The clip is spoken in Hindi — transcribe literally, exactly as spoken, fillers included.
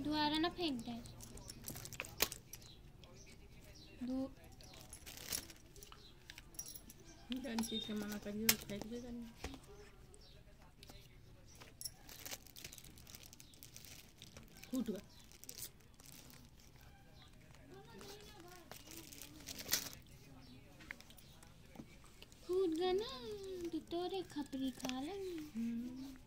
दोबारा ना फेंक दे। दो चीज से मना करिए फेंक देगा नहीं। फूट गया। फूट गया ना तो तोरे खपरी खा लेंगे।